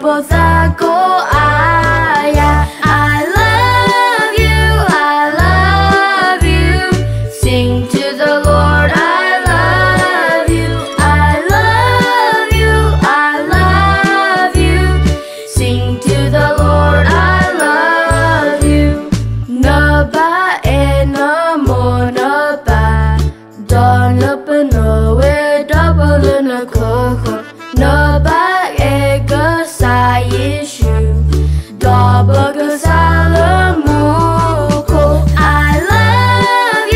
Elopotako aya. I love you, sing to the Lord, I love you, I love you, I love you, sing to the Lord, I love you. Naba e namo naba, don lupano e double in a coho. Naba e gasa yishu, double gasalamuko. I love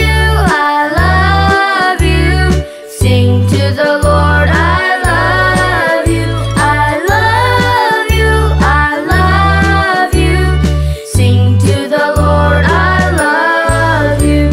you, sing to the Lord, I love you, I love you, I love you, sing to the Lord, I love you.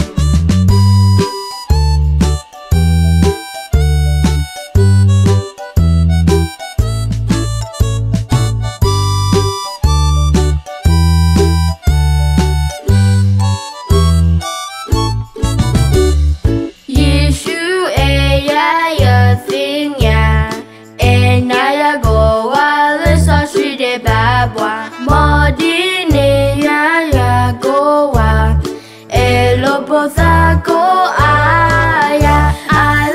Elopotako aya. I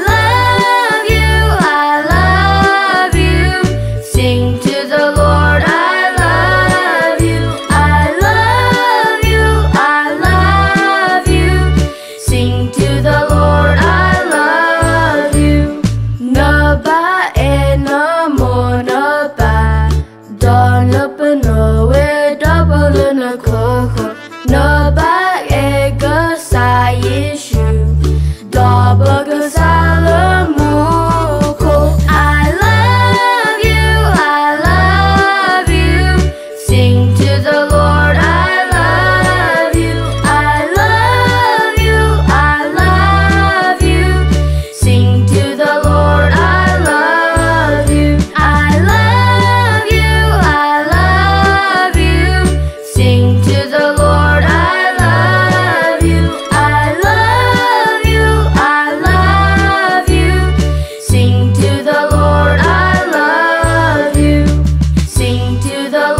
love you, sing to the Lord, I love you, I love you, I love you, sing to the Lord, I love you. Naba e namo naba, don lupano e double in a coho. Naba e gasa yishu, double gasalamuko. I love you, sing to the Lord, I love you, I love you, I love you, sing to the Lord, I love you, I love you, sing to the Lord, I love you, I love you, I love you, sing to the Lord, I love you, sing to the